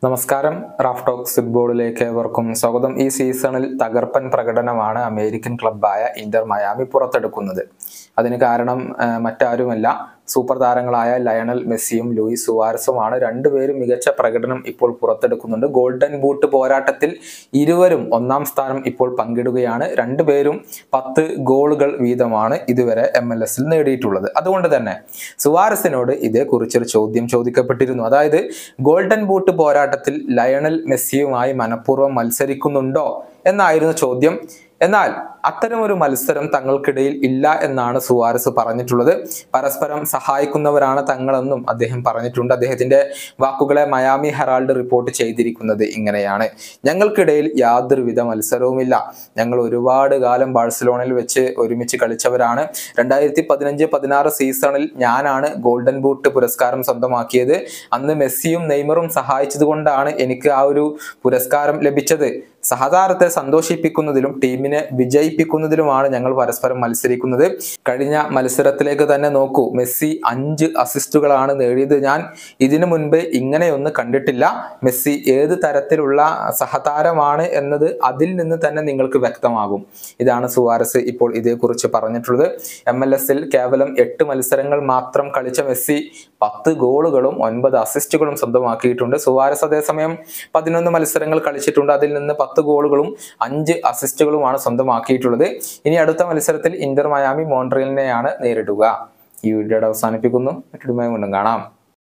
നമസ്കാരം. Raf talks ഫുട്ബോളിലേക്ക് ഏവർക്കും സ്വാഗതം. ഈ സീസണിൽ തകർപ്പൻ പ്രകടനമാണ് അമേരിക്കൻ ക്ലബ്ബായ ഇന്റർ മയാമി പുറത്തെടുക്കുന്നത്. അതിന് കാരണം മറ്റാരുമല്ല, സൂപ്പർ താരങ്ങളായ ലയണൽ മെസ്സിയും ലൂയിസ് സുവാരസുമാണ്. രണ്ടുപേരും മികച്ച പ്രകടനം ഇപ്പോൾ പുറത്തെടുക്കുന്നുണ്ട്. ഗോൾഡൻ ബൂട്ട് പോരാട്ടത്തിൽ ഇരുവരും ഒന്നാം സ്ഥാനം ഇപ്പോൾ പങ്കിടുകയാണ്. രണ്ടുപേരും 10 ഗോളുകൾ വീതമാണ് ഇതുവരെ MLS-ൽ നേടിയിട്ടുള്ളത്. അതുകൊണ്ട് തന്നെ സുവാരസിനോട് ഇതേക്കുറിച്ചൊരു ചോദ്യം ചോദിക്കപ്പെട്ടിരുന്നു. അതായത്, ഗോൾഡൻ ബൂട്ട് പോരാട്ടത്തിൽ ലയണൽ മെസ്സിയുമായി മനഃപൂർവ്വം മത്സരിക്കുന്നുണ്ടോ എന്നായിരുന്നു ചോദ്യം. എന്നാൽ അത്തരമൊരു മത്സരം തങ്ങൾക്കിടയിൽ ഇല്ല എന്നാണ് സുവാരസ് പറഞ്ഞിട്ടുള്ളത്. പരസ്പരം സഹായിക്കുന്നവരാണ് തങ്ങളെന്നും അദ്ദേഹം പറഞ്ഞിട്ടുണ്ട്. അദ്ദേഹത്തിന്റെ വാക്കുകളെ മയാമി ഹെറാൾഡ് റിപ്പോർട്ട് ചെയ്തിരിക്കുന്നത് ഇങ്ങനെയാണ്: ഞങ്ങൾക്കിടയിൽ യാതൊരുവിധ മത്സരവുമില്ല. ഞങ്ങൾ ഒരുപാട് കാലം ബാഴ്സലോണയിൽ വെച്ച് ഒരുമിച്ച് കളിച്ചവരാണ്. 2015-16 സീസണിൽ ഞാനാണ് ഗോൾഡൻ ബൂട്ട് പുരസ്കാരം സ്വന്തമാക്കിയത്. അന്ന് മെസ്സിയും നെയ്മറും സഹായിച്ചത് കൊണ്ടാണ് എനിക്ക് ആ ഒരു പുരസ്കാരം ലഭിച്ചത്. സഹതാരത്തെ സന്തോഷിപ്പിക്കുന്നതിലും ടീമിനെ വിജയിപ്പിക്കുന്നതിലുമാണ് ഞങ്ങൾ പരസ്പരം മത്സരിക്കുന്നത്. കഴിഞ്ഞ മത്സരത്തിലേക്ക് തന്നെ നോക്കൂ, മെസ്സി 5 അസിസ്റ്റുകളാണ് നേടിയത്. ഞാൻ ഇതിനു മുൻപ് ഇങ്ങനെയൊന്നും കണ്ടിട്ടില്ല. മെസ്സി ഏത് തരത്തിലുള്ള സഹതാരമാണ് എന്നത് അതിൽ നിന്ന് തന്നെ നിങ്ങൾക്ക് വ്യക്തമാകും. ഇതാണ് സുവാരസ് ഇപ്പോൾ ഇതേക്കുറിച്ച് പറഞ്ഞിട്ടുള്ളത്. MLS-ൽ കേവലം 8 മത്സരങ്ങൾ മാത്രം കളിച്ച മെസ്സി 10 ഗോളുകളും 9 അസിസ്റ്റുകളും സ്വന്തമാക്കിയിട്ടുണ്ട്. സുവാരസ് അതേസമയം 11 മത്സരങ്ങൾ കളിച്ചിട്ടുണ്ട്. അതിൽ നിന്ന് 10 ഗോളുകളും 5 അസിസ്റ്റുകളുമാണ് സ്വന്തമാക്കിയിട്ടുള്ളത്. ഇനി അടുത്ത മത്സരത്തിൽ ഇന്റർ മയാമി മോൺട്രിയലിനെയാണ് നേരിടുക. ഈ വീഡിയോയുടെ അവസാനിപ്പിക്കുന്നു. മറ്റൊരു വീണ്ടും കാണാം.